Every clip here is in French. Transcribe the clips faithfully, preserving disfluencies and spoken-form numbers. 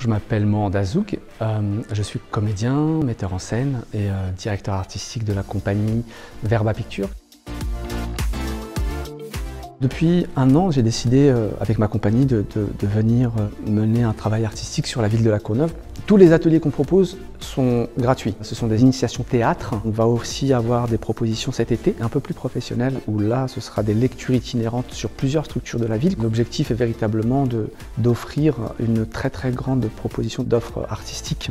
Je m'appelle Mohand Azoug, euh, je suis comédien, metteur en scène et euh, directeur artistique de la compagnie Verba Pictures. Depuis un an, j'ai décidé euh, avec ma compagnie de, de, de venir euh, mener un travail artistique sur la ville de La Courneuve. Tous les ateliers qu'on propose sont gratuits. Ce sont des initiations théâtre. On va aussi avoir des propositions cet été, un peu plus professionnelles, où là, ce sera des lectures itinérantes sur plusieurs structures de la ville. L'objectif est véritablement d'offrir une très très grande proposition d'offres artistiques.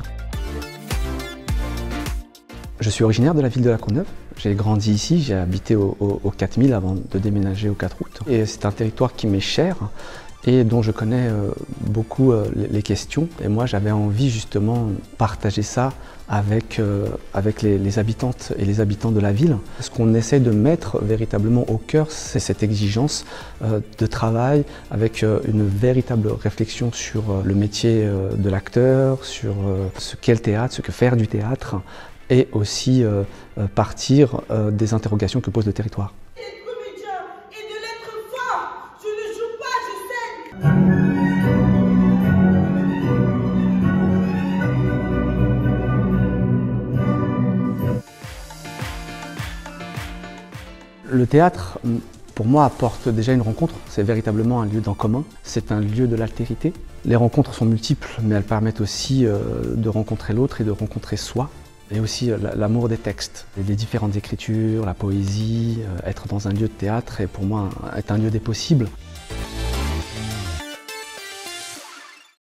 Je suis originaire de la ville de La Courneuve. J'ai grandi ici, j'ai habité au, au, au quatre mille avant de déménager au quatre août. Et c'est un territoire qui m'est cher et dont je connais euh, beaucoup euh, les questions. Et moi, j'avais envie justement de partager ça avec, euh, avec les, les habitantes et les habitants de la ville. Ce qu'on essaie de mettre véritablement au cœur, c'est cette exigence euh, de travail avec euh, une véritable réflexion sur euh, le métier euh, de l'acteur, sur euh, ce qu'est le théâtre, ce que faire du théâtre, et aussi euh, partir euh, des interrogations que pose le territoire. Le théâtre, pour moi, apporte déjà une rencontre. C'est véritablement un lieu d'en commun. C'est un lieu de l'altérité. Les rencontres sont multiples, mais elles permettent aussi euh, de rencontrer l'autre et de rencontrer soi. Et aussi l'amour des textes, les différentes écritures, la poésie. Être dans un lieu de théâtre est pour moi est un lieu des possibles.